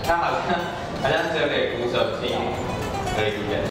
他好像只有给鼓手听而已。